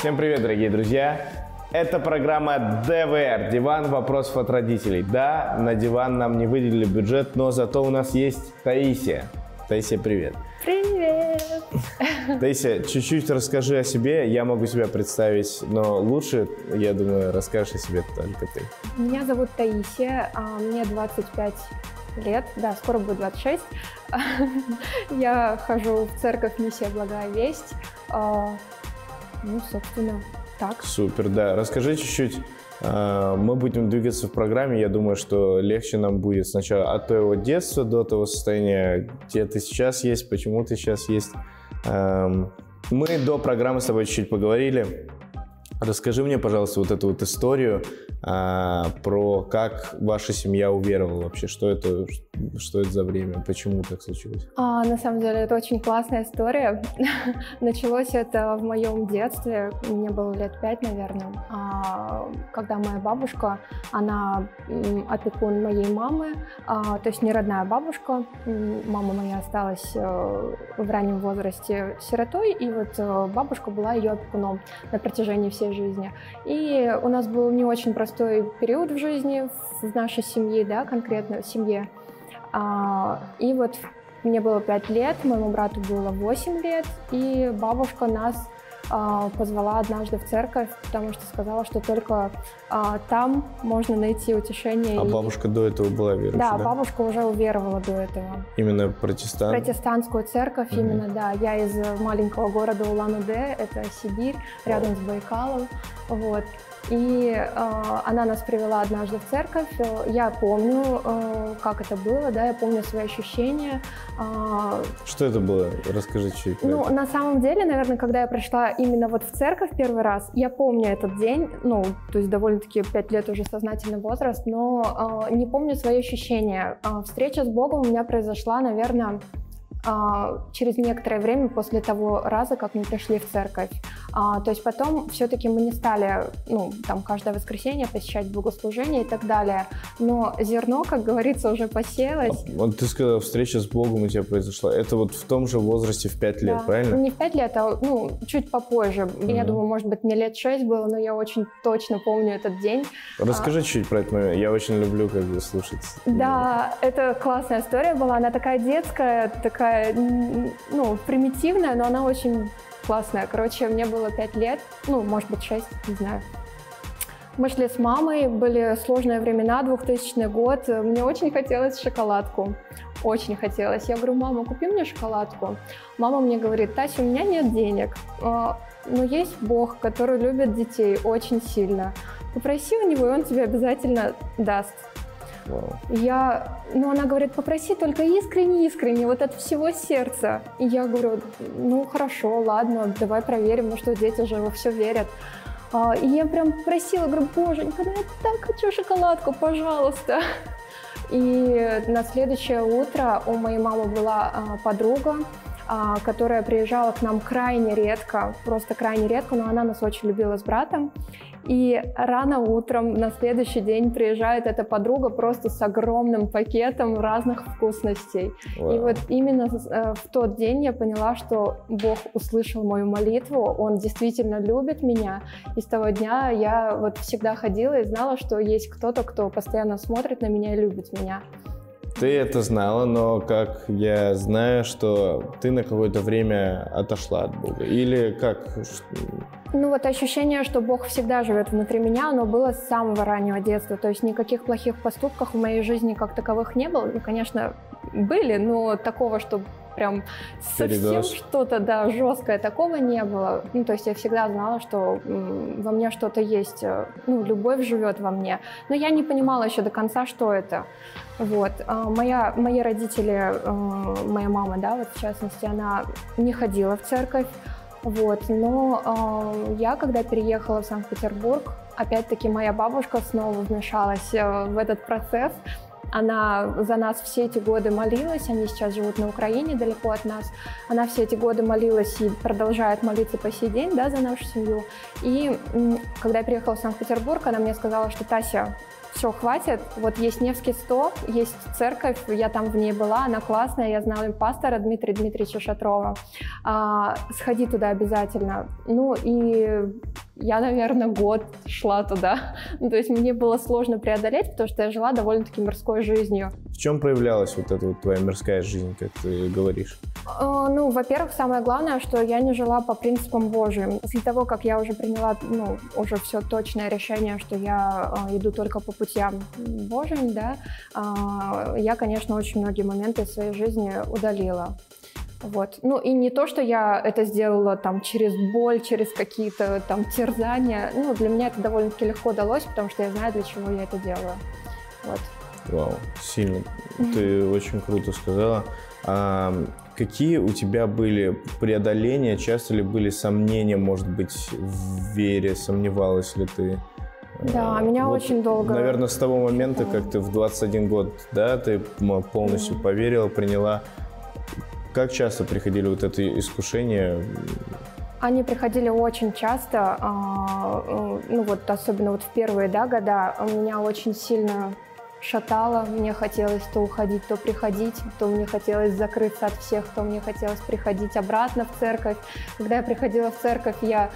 Всем привет, дорогие друзья! Это программа ДВР, диван вопросов от родителей. Да, на диван нам не выделили бюджет, но зато у нас есть Таисия. Таисия, привет! Привет! Таисия, чуть-чуть расскажи о себе, я могу себя представить, но лучше, я думаю, расскажешь о себе только ты. Меня зовут Таисия, мне 25 лет, да, скоро будет 26. Я хожу в церковь «Миссия Благая Весть». Ну, собственно, так. Супер, да. Расскажи чуть-чуть. Мы будем двигаться в программе. Я думаю, что легче нам будет сначала от твоего детства до того состояния, где ты сейчас есть, почему ты сейчас есть. Мы до программы с тобой чуть-чуть поговорили. Расскажи мне, пожалуйста, вот эту вот историю про как ваша семья уверовала вообще, что это за время, почему так случилось? На самом деле, это очень классная история. Началось это в моем детстве, мне было лет 5, наверное, когда моя бабушка, она опекун моей мамы, то есть не родная бабушка. Мама моя осталась в раннем возрасте сиротой, и вот бабушка была ее опекуном на протяжении всей жизни. И у нас был не очень простой период в жизни, в нашей семье, да, конкретно в семье. И вот мне было 5 лет, моему брату было 8 лет, и бабушка нас позвала однажды в церковь, потому что сказала, что только там можно найти утешение. А бабушка до этого была верующей, да? Да, бабушка уже уверовала до этого. Именно протестант? Протестантскую церковь, именно, да. Я из маленького города Улан-Удэ, это Сибирь, рядом с Байкалом, вот. И она нас привела однажды в церковь. Я помню, как это было, да, я помню свои ощущения. Что это было? Расскажи чуть-чуть. Ну, на самом деле, наверное, когда я пришла именно вот в церковь первый раз, я помню этот день, ну, то есть довольно-таки 5 лет уже сознательный возраст, но не помню свои ощущения. Встреча с Богом у меня произошла, наверное, через некоторое время после того раза, как мы пришли в церковь. То есть потом все-таки мы не стали, ну, там, каждое воскресенье посещать богослужение и так далее. Но зерно, как говорится, уже посеялось. Вот ты сказала, встреча с Богом у тебя произошла. Это вот в том же возрасте, в 5 лет, да. Правильно? Не в 5 лет, а ну, чуть попозже. Я думаю, может быть, мне лет 6 было, но я очень точно помню этот день. Расскажи чуть-чуть про этот момент. Я очень люблю как бы слушать. Да, это классная история была. Она такая детская, такая, ну, примитивная, но она очень классная. Короче, мне было 5 лет, ну, может быть, 6, не знаю. Мы шли с мамой, были сложные времена, 2000 год. Мне очень хотелось шоколадку. Очень хотелось. Я говорю: мама, купи мне шоколадку. Мама мне говорит: Тася, у меня нет денег, но есть Бог, который любит детей очень сильно. Попроси у него, и он тебе обязательно даст. Она говорит: попроси только искренне, вот от всего сердца. И я говорю: ну хорошо, ладно, давай проверим, ну что, дети же во все верят. И я прям просила, говорю: боженька, ну я так хочу шоколадку, пожалуйста. И на следующее утро у моей мамы была подруга, которая приезжала к нам крайне редко, просто крайне редко, но она нас очень любила с братом. И рано утром на следующий день приезжает эта подруга просто с огромным пакетом разных вкусностей. Wow. И вот именно в тот день я поняла, что Бог услышал мою молитву, Он действительно любит меня. И с того дня я вот всегда ходила и знала, что есть кто-то, кто постоянно смотрит на меня и любит меня. Ты это знала, но как я знаю, что ты на какое-то время отошла от Бога? Или как? Ну вот ощущение, что Бог всегда живет внутри меня, оно было с самого раннего детства. То есть никаких плохих поступков в моей жизни как таковых не было. Ну, конечно, были, но такого, что прям совсем что-то, да, жесткое, такого не было. Ну, то есть я всегда знала, что во мне что-то есть, ну, любовь живет во мне. Но я не понимала еще до конца, что это. Вот. Мои родители, моя мама, да, вот в частности, она не ходила в церковь. Вот. Но я, когда переехала в Санкт-Петербург, опять-таки моя бабушка снова вмешалась в этот процесс. Она за нас все эти годы молилась, они сейчас живут на Украине, далеко от нас. Она все эти годы молилась и продолжает молиться по сей день, да, за нашу семью. И когда я приехала в Санкт-Петербург, она мне сказала, что: Тася, все, хватит, вот есть Невский 100, есть церковь, я там в ней была, она классная, я знала пастора Дмитрия Дмитриевича Шатрова, сходи туда обязательно. Ну и я, наверное, год шла туда, то есть мне было сложно преодолеть, потому что я жила довольно-таки мирской жизнью. В чем проявлялась вот эта вот твоя мирская жизнь, как ты говоришь? Ну, во-первых, самое главное, что я не жила по принципам Божьим. После того, как я уже приняла, уже все точное решение, что я иду только по путям Божьим, да, я, конечно, очень многие моменты в своей жизни удалила. Вот. Ну, и не то, что я это сделала там через боль, через какие-то там терзания. Ну, для меня это довольно-таки легко далось, потому что я знаю, для чего я это делаю. Вот. Вау, сильно. Ты очень круто сказала. Какие у тебя были преодоления, часто ли были сомнения, может быть, в вере, сомневалась ли ты? Да, меня вот, очень долго... Наверное, с того момента, как ты в 21 год, да, ты полностью поверила, приняла. Как часто приходили вот эти искушения? Они приходили очень часто, ну вот особенно вот в первые, да, года меня очень сильно шатало, мне хотелось то уходить, то приходить, то мне хотелось закрыться от всех, то мне хотелось приходить обратно в церковь. Когда я приходила в церковь, я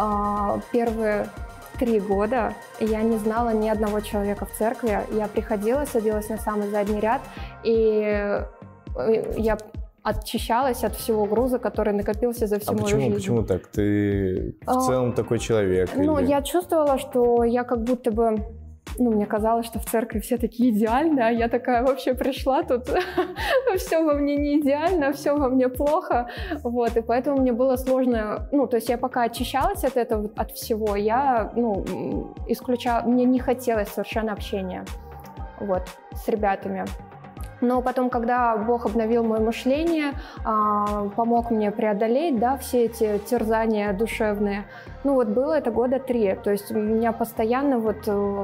первые 3 года я не знала ни одного человека в церкви. Я приходила, садилась на самый задний ряд, и я очищалась от всего груза, который накопился за всю мою жизнь. Почему так? Ты в целом такой человек? Ну, я чувствовала, что я как будто бы... Ну, мне казалось, что в церкви все такие идеальные, а я такая вообще пришла, тут все во мне не идеально, все во мне плохо, вот, и поэтому мне было сложно, ну, то есть я пока очищалась от этого, от всего, я, исключала, мне не хотелось совершенно общения, вот, с ребятами. Но потом, когда Бог обновил мое мышление, помог мне преодолеть, да, все эти терзания душевные, ну вот было это 3 года, то есть меня постоянно вот,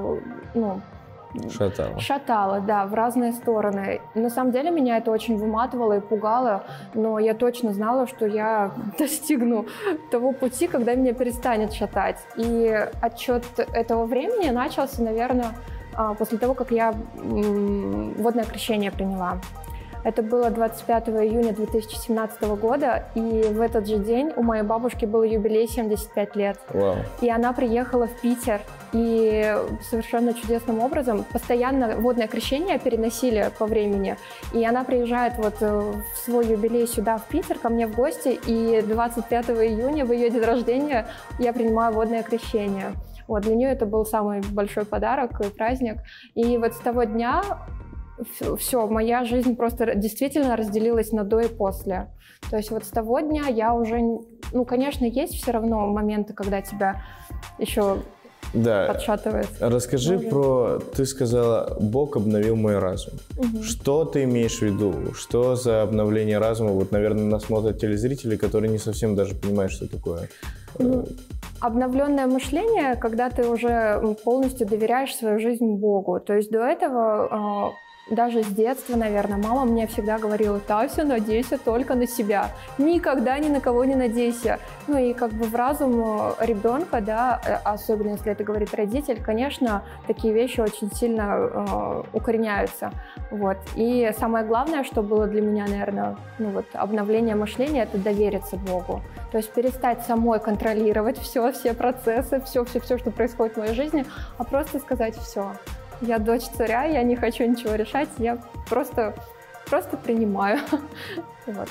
шатало, да, в разные стороны. На самом деле меня это очень выматывало и пугало, но я точно знала, что я достигну того пути, когда меня перестанет шатать. И отчет этого времени начался, наверное, после того, как я водное крещение приняла. Это было 25 июня 2017 года, и в этот же день у моей бабушки был юбилей 75 лет. Wow. И она приехала в Питер, и совершенно чудесным образом постоянно водное крещение переносили по времени, и она приезжает вот в свой юбилей сюда, в Питер, ко мне в гости, и 25 июня, в ее день рождения, я принимаю водное крещение. Вот, для нее это был самый большой подарок и праздник. И вот с того дня все, моя жизнь просто действительно разделилась на до и после. То есть вот с того дня я уже... Ну, конечно, есть все равно моменты, когда тебя еще подшатывает. Расскажи про... Ты сказала, Бог обновил мой разум. Угу. Что ты имеешь в виду? Что за обновление разума? Вот, наверное, нас смотрят телезрители, которые не совсем даже понимают, что такое. Обновленное мышление, когда ты уже полностью доверяешь свою жизнь Богу. То есть до этого, даже с детства, наверное, мама мне всегда говорила: «Тася, надейся только на себя, никогда ни на кого не надейся». Ну и как бы в разум ребенка, да, особенно если это говорит родитель, конечно, такие вещи очень сильно укореняются. Вот. И самое главное, что было для меня, наверное, обновление мышления, это довериться Богу. То есть перестать самой контролировать все процессы, все, что происходит в моей жизни, а просто сказать: все, я дочь царя, я не хочу ничего решать, я просто принимаю. Вот.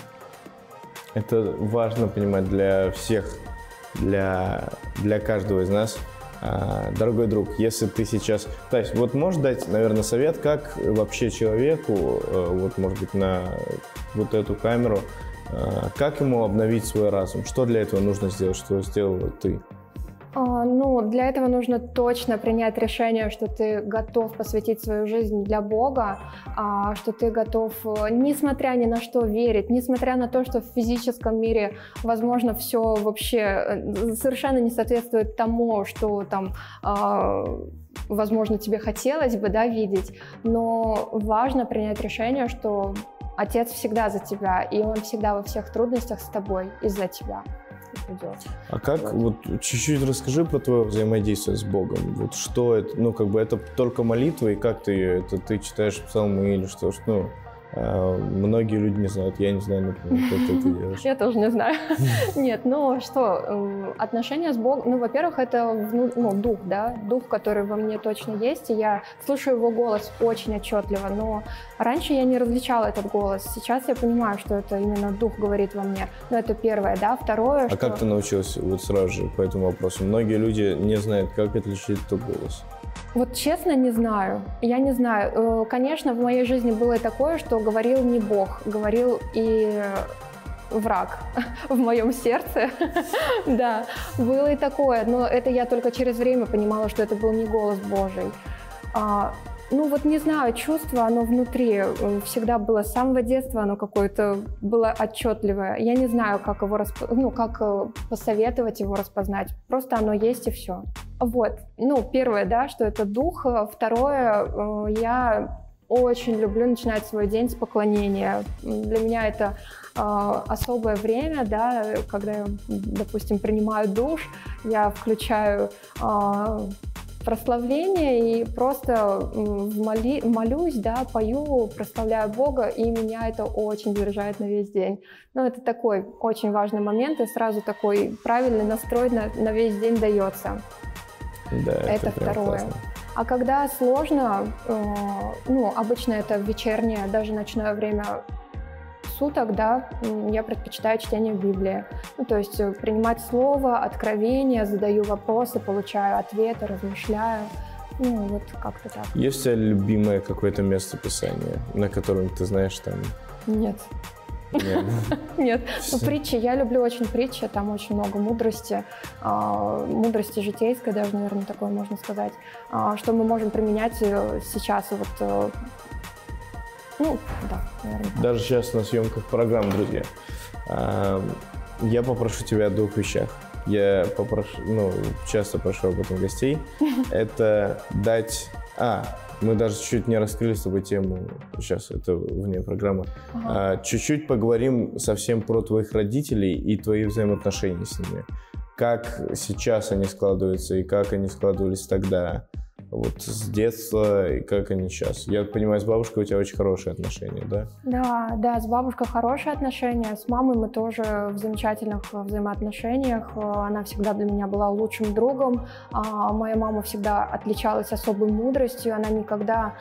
Это важно понимать для всех, для каждого из нас. Дорогой друг, если ты сейчас... То есть вот можешь дать, наверное, совет, как вообще человеку, вот может быть на вот эту камеру, как ему обновить свой разум? Что для этого нужно сделать? Что сделала ты? Для этого нужно точно принять решение, что ты готов посвятить свою жизнь для Бога, что ты готов, несмотря ни на что, верить, несмотря на то, что в физическом мире, возможно, все вообще совершенно не соответствует тому, что там, возможно, тебе хотелось бы, да, видеть, но важно принять решение, что Отец всегда за тебя, и Он всегда во всех трудностях с тобой из-за тебя. идет. А как, вот чуть-чуть расскажи про твое взаимодействие с Богом. Вот что это, ну, как бы это только молитва, и как ты ее, это ты читаешь псалмы или что, ну, многие люди не знают, я не знаю, например, как ты это делаешь. Я тоже не знаю. Нет, ну что, отношения с Богом, ну, во-первых, это дух, да, дух, который во мне точно есть, и я слушаю его голос очень отчетливо, но раньше я не различала этот голос, сейчас я понимаю, что это именно дух говорит во мне, но это первое, да, второе. А как ты научилась вот сразу же по этому вопросу? Многие люди не знают, как отличить этот голос. Вот честно не знаю, я не знаю. Конечно, в моей жизни было и такое, что говорил не Бог, говорил и враг в моем сердце. Да, было и такое, но это я только через время понимала, что это был не голос Божий. Ну вот не знаю, чувство, оно внутри всегда было с самого детства, оно какое-то было отчетливое. Я не знаю, как его как посоветовать его распознать. Просто оно есть и все. Вот. Ну, первое, да, что это дух. Второе, я очень люблю начинать свой день с поклонения. Для меня это особое время, да, когда я, допустим, принимаю душ, я включаю прославление и просто молюсь, да, пою, прославляю Бога, и меня это очень заряжает на весь день. Ну, это такой очень важный момент, и сразу такой правильный настрой на весь день дается. Да, это второе. Классно. А когда сложно, ну, обычно это вечернее, даже ночное время суток, да, я предпочитаю чтение Библии. Ну, то есть принимать слово, откровения, задаю вопросы, получаю ответы, размышляю. Ну, вот как-то так. Есть у тебя любимое какое-то место Писания, на котором ты знаешь там? Нет. Нет. Ну, притчи, я люблю очень притчи, там очень много мудрости, мудрости житейской даже, наверное, такое можно сказать, что мы можем применять сейчас вот. Ну, да, наверное. Даже сейчас на съемках программ, друзья. Я попрошу тебя о двух вещах. Я часто прошу об этом гостей. Это дать... мы даже чуть-чуть не раскрыли с тобой тему. Сейчас это вне программы. Чуть-чуть поговорим совсем про твоих родителей и твои взаимоотношения с ними. Как сейчас они складываются и как они складывались тогда. Вот с детства и как они сейчас. Я понимаю, с бабушкой у тебя очень хорошие отношения, да? Да, с бабушкой хорошие отношения, с мамой мы тоже в замечательных взаимоотношениях. Она всегда для меня была лучшим другом. Моя мама всегда отличалась особой мудростью, она никогда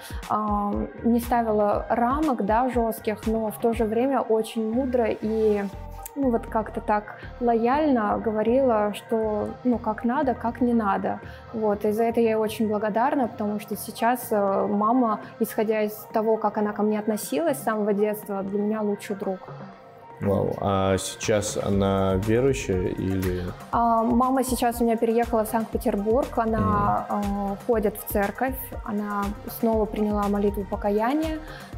не ставила рамок, да, жестких, но в то же время очень мудро и вот как-то так лояльно говорила, что, как надо, как не надо. Вот, и за это я ей очень благодарна, потому что сейчас мама, исходя из того, как она ко мне относилась с самого детства, для меня лучший друг. Вау, а сейчас она верующая или... Мама сейчас у меня переехала в Санкт-Петербург, она ходит в церковь, она снова приняла молитву покаяния,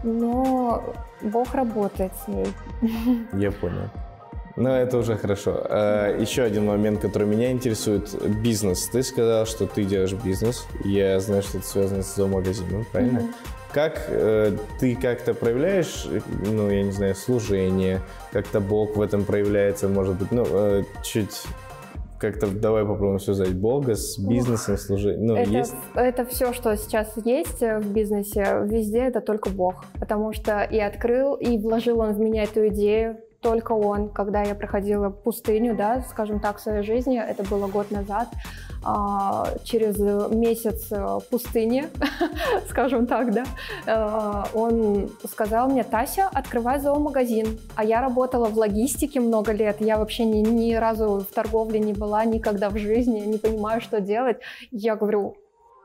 но Бог работает с ней. Я понял. Ну, это уже хорошо. Еще один момент, который меня интересует. Бизнес. Ты сказал, что ты делаешь бизнес. Я знаю, что это связано с зоомагазином, правильно? Как ты как-то проявляешь, я не знаю, служение, как-то Бог в этом проявляется, может быть, чуть... Как-то давай попробуем связать Бога с бизнесом, служением. Это все, что сейчас есть в бизнесе, везде это только Бог. Потому что и открыл, и вложил Он в меня эту идею. Только Он, когда я проходила пустыню, да, скажем так, в своей жизни, это было год назад, через месяц пустыни, скажем так, да, Он сказал мне: Тася, открывай зоомагазин. А я работала в логистике много лет, я вообще ни разу в торговле не была, никогда в жизни, не понимаю, что делать. Я говорю: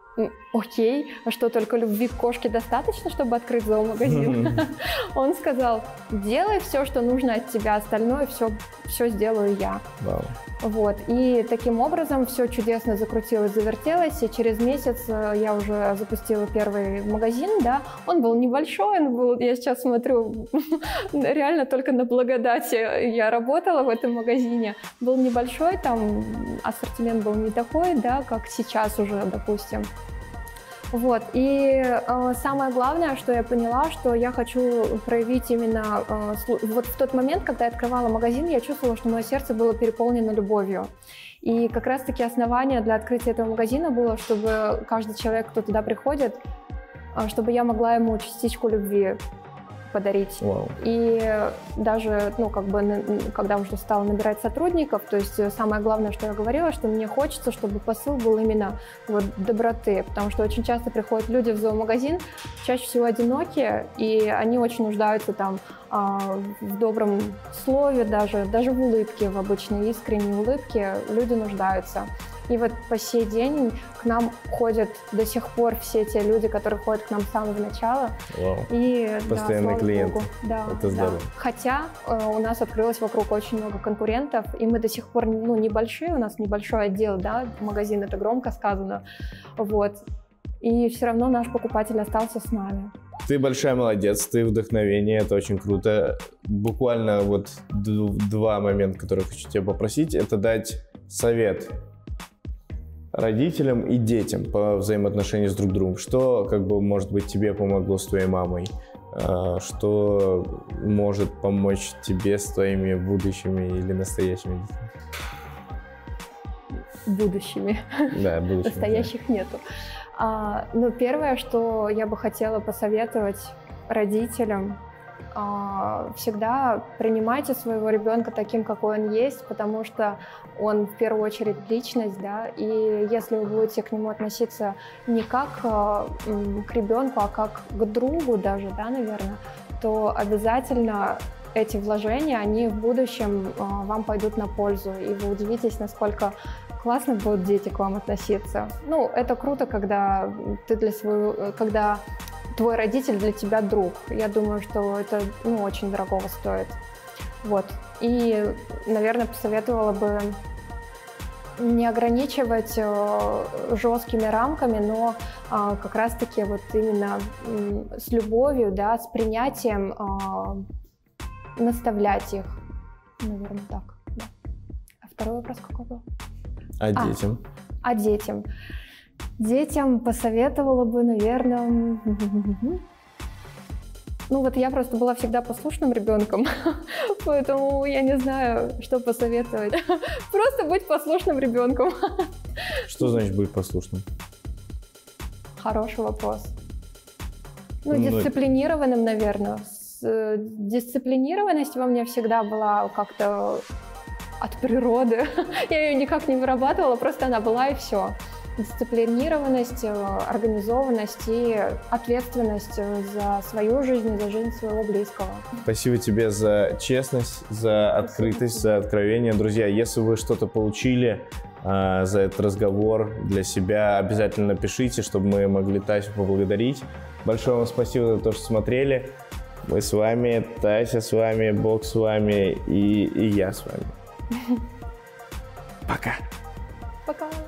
окей, а что, только любви к кошке достаточно, чтобы открыть зоомагазин? Он сказал: делай все, что нужно от тебя, остальное все сделаю я. Вот, и таким образом все чудесно закрутилось, завертелось, и через месяц я уже запустила первый магазин, да, он был небольшой, я сейчас смотрю, реально только на благодати я работала в этом магазине, был небольшой, там ассортимент был не такой, да, как сейчас уже, допустим. Вот. И самое главное, что я поняла, что я хочу проявить именно... вот в тот момент, когда я открывала магазин, я чувствовала, что мое сердце было переполнено любовью. И как раз-таки основание для открытия этого магазина было, чтобы каждый человек, кто туда приходит, чтобы я могла ему частичку любви подарить. Wow. И даже, когда уже стала набирать сотрудников, то есть самое главное, что я говорила, что мне хочется, чтобы посыл был именно вот доброты, потому что очень часто приходят люди в зоомагазин, чаще всего одинокие, и они очень нуждаются там в добром слове, даже в улыбке, в обычной искренней улыбке люди нуждаются. И вот по сей день к нам ходят до сих пор все те люди, которые ходят к нам с самого начала. Вау. И, постоянные клиенты. Да, это здорово. Да. Хотя у нас открылось вокруг очень много конкурентов, и мы до сих пор небольшие, у нас небольшой отдел, да, магазин, это громко сказано. Вот. И все равно наш покупатель остался с нами. Ты большая молодец, ты вдохновение, это очень круто. Буквально вот два момента, которые хочу тебя попросить, это дать совет родителям и детям по взаимоотношению с друг другом. Что, может быть, тебе помогло с твоей мамой? Что может помочь тебе с твоими будущими или настоящими детьми? Будущими. Да, будущими. Настоящих да. нету. Первое, что я бы хотела посоветовать родителям, всегда принимайте своего ребенка таким, какой он есть, потому что он в первую очередь личность, да, и если вы будете к нему относиться не как к ребенку, а как к другу даже, да, наверное, то обязательно эти вложения, они в будущем вам пойдут на пользу, и вы удивитесь, насколько классно будут дети к вам относиться. Это круто, когда когда твой родитель для тебя друг. Я думаю, что это очень дорогого стоит. Вот. И, наверное, посоветовала бы не ограничивать жесткими рамками, но как раз-таки вот именно с любовью, да, с принятием наставлять их. Наверное, так. Да. А второй вопрос какой был? Детям? Детям. Детям посоветовала бы, наверное... Я просто была всегда послушным ребенком, поэтому я не знаю, что посоветовать. Просто быть послушным ребенком. Что значит быть послушным? Хороший вопрос. Дисциплинированным, наверное. Дисциплинированность во мне всегда была как-то от природы. Я ее никак не вырабатывала, просто она была и все. Дисциплинированность, организованность и ответственность за свою жизнь, за жизнь своего близкого. Спасибо тебе за честность, за открытость, за откровение. Друзья, если вы что-то получили за этот разговор для себя, обязательно пишите, чтобы мы могли Тасю поблагодарить. Большое вам спасибо за то, что смотрели. Мы с вами, Тася с вами, Бог с вами и я с вами. Пока. Пока.